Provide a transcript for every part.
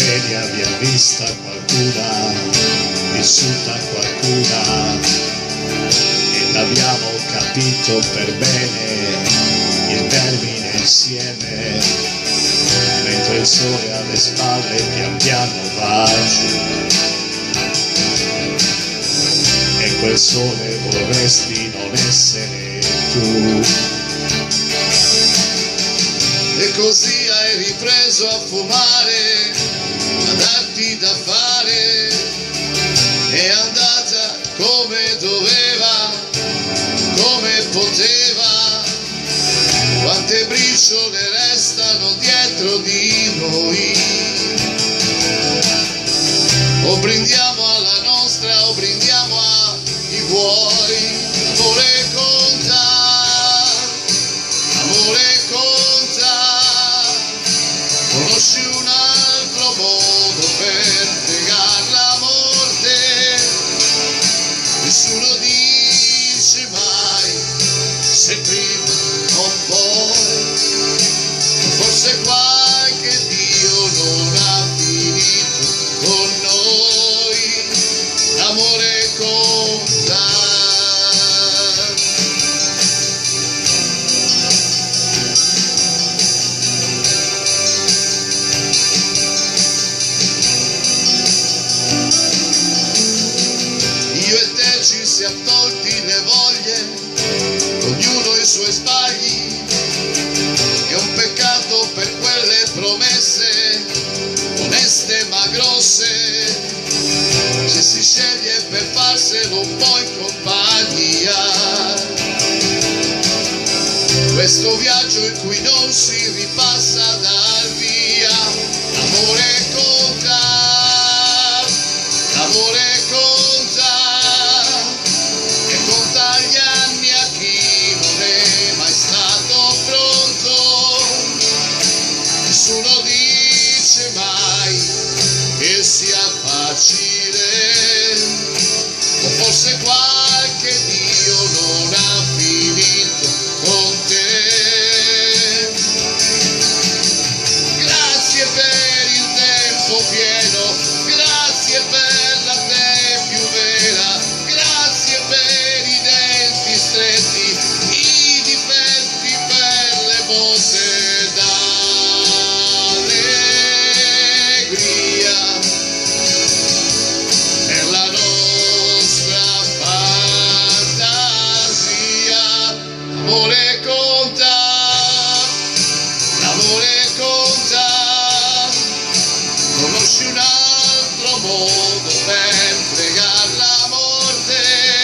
che li abbia vista qualcuna, vissuta qualcuna, e l'abbiamo capito per bene il termine insieme, mentre il sole alle spalle pian piano va giù. E quel sole vorresti non essere tu. E così hai ripreso a fumare, a darti da fare, è andata come doveva, come poteva. Quante briciole restano dietro di noi. O brindiamo alla nostra o brindiamo ai buoi. Amore conta, amore conta. Conosci un altro modo per pregare la morte? Nessuno dice mai se prima o poi. Forse qualche Dio non ha finito con noi. L'amore conta. Io e te ci siamo tolti le voglie, ognuno i suoi sbagli. È un peccato per quelle promesse, oneste ma grosse, se si sceglie per farselo un po' in compagnia. Questo viaggio in cui non si ripassa dal via. L'amore conta, l'amore conta, e conta gli anni a chi non è mai stato pronto. Nessuno dice mai che sia facile, o forse qualche Dio non ha finito con te. Grazie per il tempo pieno, grazie per la te più vera, grazie per i denti stretti, i difetti per le botte d'allegria, per la nostra fantasia. L'amore conta, l'amore conta. Conosci un altro modo per pregare la morte?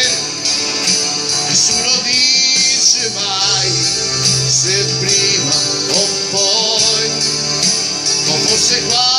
Nessuno dice mai se prima o poi, o forse qua.